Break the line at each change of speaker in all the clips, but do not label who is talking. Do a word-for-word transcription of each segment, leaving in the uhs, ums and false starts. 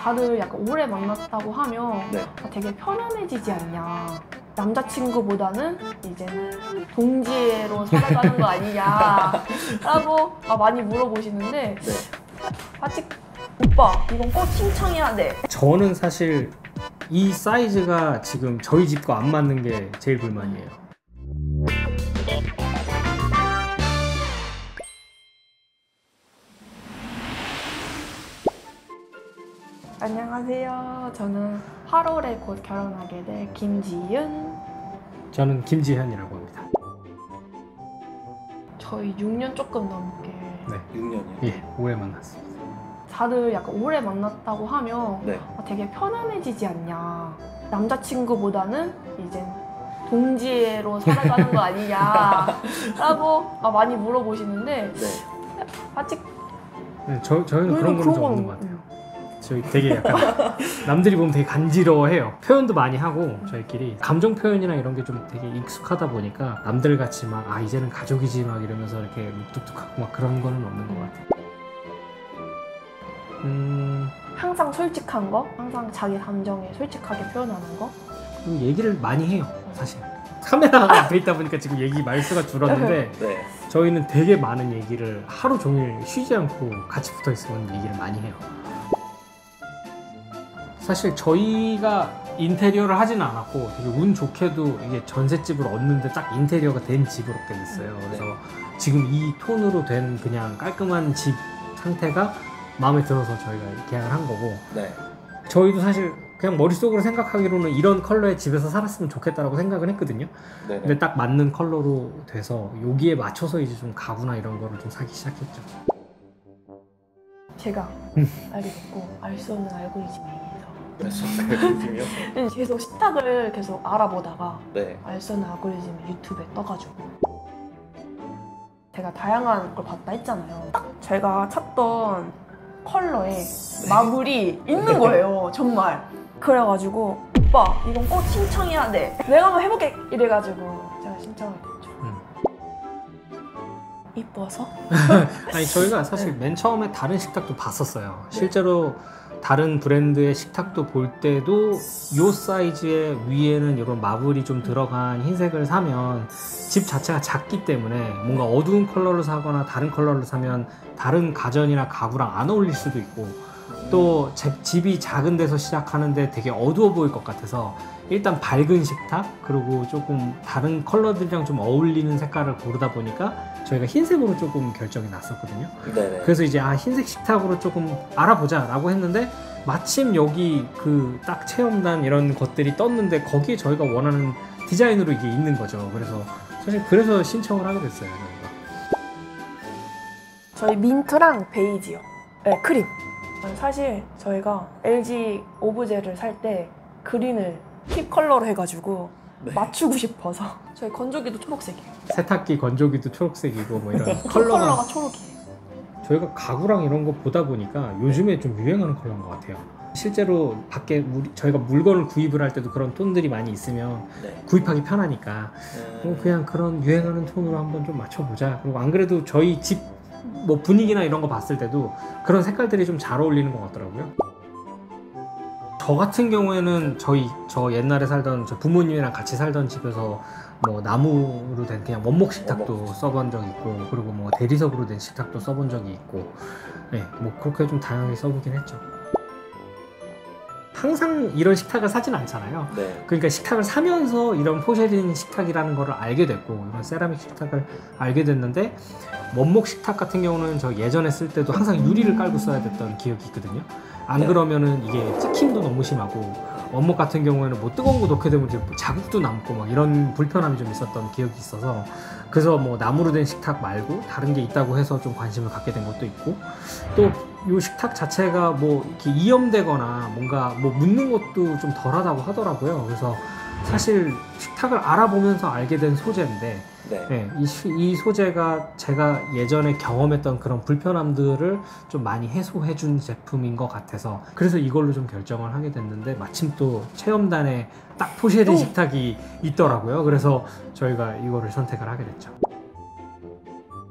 다들 약간 오래 만났다고 하면
네.
아, 되게 편안해지지 않냐. 남자친구보다는 이제는 동지애로 살아가는 거 아니냐 라고 아, 많이 물어보시는데
네.
아직 오빠 이건 꼭 칭찬해야 돼.
저는 사실 이 사이즈가 지금 저희 집과 안 맞는 게 제일 불만이에요.
안녕하세요. 저는 팔월에 곧 결혼하게 될 김지윤.
저는 김지현이라고 합니다.
저희 육 년 조금 넘게.
네.
육 년이요?
예, 오래 만났습니다.
다들 약간 오래 만났다고 하면
네.
아, 되게 편안해지지 않냐. 남자친구보다는 이제 동지애로 살아가는 거 아니냐 라고 아, 많이 물어보시는데
네.
아직
네, 저, 저희는 그런 거는 좀 없는
건-
것 같아요. 저희 되게 약간 남들이 보면 되게 간지러워해요. 표현도 많이 하고 저희끼리 감정 표현이나 이런 게 좀 되게 익숙하다 보니까 남들 같이 막 아 이제는 가족이지 막 이러면서 이렇게 묵뚝뚝하고 막 그런 거는 없는 것 같아요. 음...
항상 솔직한 거, 항상 자기 감정에 솔직하게 표현하는 거.
그리고 얘기를 많이 해요. 사실 카메라가 앞에 있다 보니까 지금 얘기 말수가 줄었는데
네.
저희는 되게 많은 얘기를 하루 종일 쉬지 않고 같이 붙어 있으면 얘기를 많이 해요. 사실 저희가 인테리어를 하지는 않았고 되게 운 좋게도 이게 전셋집을 얻는데 딱 인테리어가 된 집으로 돼 있어요. 그래서 지금 이 톤으로 된 그냥 깔끔한 집 상태가 마음에 들어서 저희가 계약을 한 거고,
네.
저희도 사실 그냥 머릿속으로 생각하기로는 이런 컬러의 집에서 살았으면 좋겠다라고 생각을 했거든요.
네네.
근데 딱 맞는 컬러로 돼서 여기에 맞춰서 이제 좀 가구나 이런 거를 좀 사기 시작했죠.
제가
음.
알게 됐고 알 수 없는 알고리즘이
알겠습니다.
계속 식탁을 계속 알아보다가
네.
알 수 없는 알고리즘이 유튜브에 떠가지고 제가 다양한 걸 봤다 했잖아요. 딱 제가 찾던 컬러에 마블이 있는 거예요. 정말. 그래가지고 오빠 이건 꼭 신청해야 돼. 내가 한번 해볼게. 이래가지고 제가 신청을 했죠.
음.
이뻐서?
아니 저희가 사실 맨 처음에 다른 식탁도 봤었어요. 실제로 다른 브랜드의 식탁도 볼 때도 이 사이즈의 위에는 이런 마블이 좀 들어간 흰색을 사면 집 자체가 작기 때문에 뭔가 어두운 컬러를 사거나 다른 컬러를 사면 다른 가전이나 가구랑 안 어울릴 수도 있고, 또 제, 집이 작은 데서 시작하는데 되게 어두워 보일 것 같아서 일단 밝은 식탁, 그리고 조금 다른 컬러들이랑 좀 어울리는 색깔을 고르다 보니까 저희가 흰색으로 조금 결정이 났었거든요.
네네.
그래서 이제 아 흰색 식탁으로 조금 알아보자 라고 했는데 마침 여기 그 딱 체험단 이런 것들이 떴는데 거기에 저희가 원하는 디자인으로 이게 있는 거죠. 그래서 사실 그래서 신청을 하게 됐어요. 저희가.
저희 민트랑 베이지요. 네, 크림. 사실 저희가 엘지 오브제를 살 때 그린을 팁 컬러로 해가지고
네.
맞추고 싶어서 저희 건조기도 초록색이에요.
세탁기, 건조기도 초록색이고 뭐 이런
컬러가,
컬러가
컬러가 초록이에요.
저희가 가구랑 이런 거 보다 보니까 요즘에 좀 유행하는 컬러인 것 같아요. 실제로 밖에 우리, 저희가 물건을 구입을 할 때도 그런 톤들이 많이 있으면
네.
구입하기 편하니까 어, 그냥 그런 유행하는 톤으로 한번 좀 맞춰보자. 그리고 안 그래도 저희 집 뭐 분위기나 이런 거 봤을 때도 그런 색깔들이 좀 잘 어울리는 것 같더라고요. 저 같은 경우에는 저희 저 옛날에 살던 저 부모님이랑 같이 살던 집에서 뭐 나무로 된 그냥 원목 식탁도
원목.
써본 적이 있고, 그리고 뭐 대리석으로 된 식탁도 써본 적이 있고, 네, 뭐 그렇게 좀 다양하게 써보긴 했죠. 항상 이런 식탁을 사진 않잖아요.
네.
그러니까 식탁을 사면서 이런 포쉐린 식탁이라는 거를 알게 됐고, 이런 세라믹 식탁을 알게 됐는데, 원목 식탁 같은 경우는 저 예전에 쓸 때도 항상 유리를 깔고 써야 됐던 기억이 있거든요. 안
네.
그러면은 이게 찍힘도 너무 심하고, 원목 같은 경우에는 뭐 뜨거운 거 넣게 되면 이제 자국도 남고 막 이런 불편함이 좀 있었던 기억이 있어서, 그래서 뭐 나무로 된 식탁 말고 다른 게 있다고 해서 좀 관심을 갖게 된 것도 있고, 또 이 식탁 자체가 뭐 이렇게 이염되거나 뭔가 뭐 묻는 것도 좀 덜하다고 하더라고요. 그래서 사실 식탁을 알아보면서 알게 된 소재인데,
네.
네, 이, 이 소재가 제가 예전에 경험했던 그런 불편함들을 좀 많이 해소해 준 제품인 것 같아서 그래서 이걸로 좀 결정을 하게 됐는데, 마침 또 체험단에 딱 포쉐린
오.
식탁이 있더라고요. 그래서 저희가 이거를 선택을 하게 됐죠.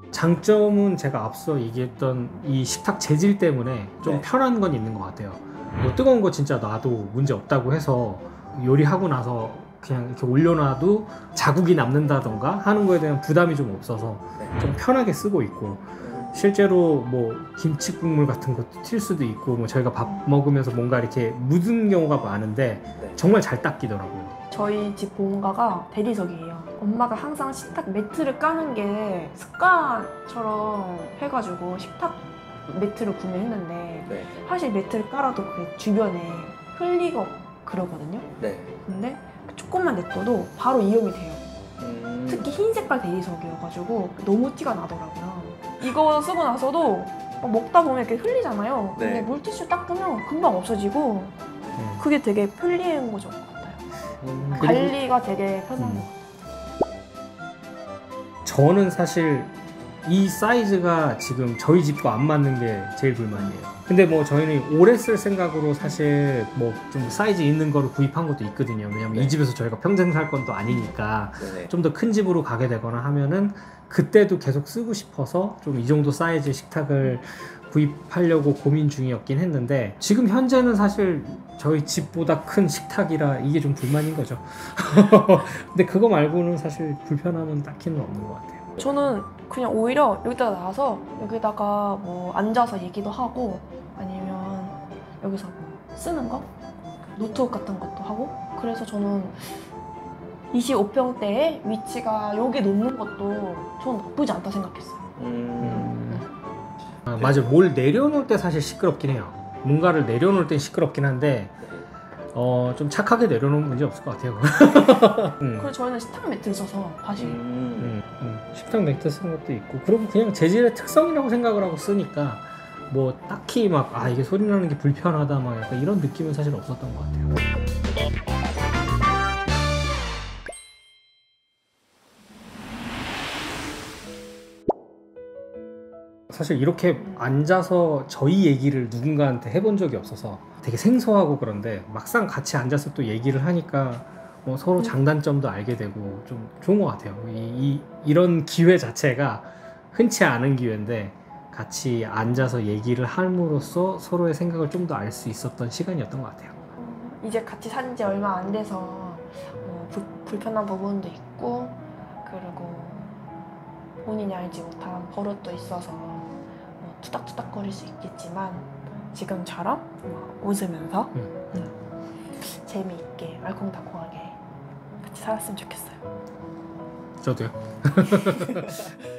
장점은 제가 앞서 얘기했던 이 식탁 재질 때문에 좀
네.
편한 건 있는 것 같아요. 뭐 뜨거운 거 진짜 놔도 문제 없다고 해서 요리하고 나서 그냥 이렇게 올려놔도 자국이 남는다던가 하는 거에 대한 부담이 좀 없어서
네.
좀 편하게 쓰고 있고, 실제로 뭐 김치 국물 같은 것도 튈 수도 있고, 뭐 저희가 밥 먹으면서 뭔가 이렇게 묻은 경우가 많은데
네.
정말 잘 닦이더라고요.
저희 집 본가가 대리석이에요. 엄마가 항상 식탁 매트를 까는 게 습관처럼 해가지고 식탁 매트를 구매했는데
네.
사실 매트를 깔아도 그 주변에 흘리고 그러거든요.
네.
근데 조금만 냅둬도 바로 이염이 돼요.
음.
특히 흰 색깔 대리석이어가지고 너무 티가 나더라고요. 이거 쓰고 나서도 막 먹다 보면 이렇게 흘리잖아요. 근데
네.
물티슈 닦으면 금방 없어지고
음.
그게 되게 편리한 거죠. 같아요.
음.
그리고-
관리가 되게 편한
음.
것 같아요.
저는 사실 이 사이즈가 지금 저희 집과 안 맞는 게 제일 불만이에요. 근데 뭐 저희는 오래 쓸 생각으로 사실 뭐 좀 사이즈 있는 거를 구입한 것도 있거든요. 왜냐면
네.
이 집에서 저희가 평생 살 건 또 아니니까
네네.
좀 더 큰 집으로 가게 되거나 하면은 그때도 계속 쓰고 싶어서 좀 이 정도 사이즈 식탁을 구입하려고 고민 중이었긴 했는데, 지금 현재는 사실 저희 집보다 큰 식탁이라 이게 좀 불만인 거죠. 근데 그거 말고는 사실 불편함은 딱히는 없는 것 같아요.
저는 그냥 오히려 여기다가 나와서 여기다가 뭐 앉아서 얘기도 하고 아니면 여기서 뭐 쓰는 거? 노트북 같은 것도 하고, 그래서 저는 이십오 평대에 위치가 여기 놓는 것도 저는 나쁘지 않다 생각했어요.
음.
아, 맞아. 뭘 내려놓을 때 사실 시끄럽긴 해요. 뭔가를 내려놓을 땐 시끄럽긴 한데 어, 좀 착하게 내려놓으면 문제 없을 것 같아요. 음.
그래서 저희는 식탁 매트를 써서 다시
음.
음, 음. 식탁 매트 쓰는 것도 있고, 그리고 그냥 재질의 특성이라고 생각을 하고 쓰니까 뭐 딱히 막 아 이게 소리 나는 게 불편하다 막 약간 이런 느낌은 사실 없었던 것 같아요. 사실 이렇게 앉아서 저희 얘기를 누군가한테 해본 적이 없어서 되게 생소하고, 그런데 막상 같이 앉아서 또 얘기를 하니까 뭐 서로 장단점도 알게 되고 좀 좋은 것 같아요. 이, 이, 이런 기회 자체가 흔치 않은 기회인데 같이 앉아서 얘기를 함으로써 서로의 생각을 좀 더 알 수 있었던 시간이었던 것 같아요.
이제 같이 산 지 얼마 안 돼서 뭐 불, 불편한 부분도 있고, 그리고 본인이 알지 못한 버릇도 있어서 뭐 투닥투닥거릴 수 있겠지만 지금처럼 뭐 웃으면서
음.
음, 재미있게 알콩달콩하게 같이 살았으면 좋겠어요.
저도요.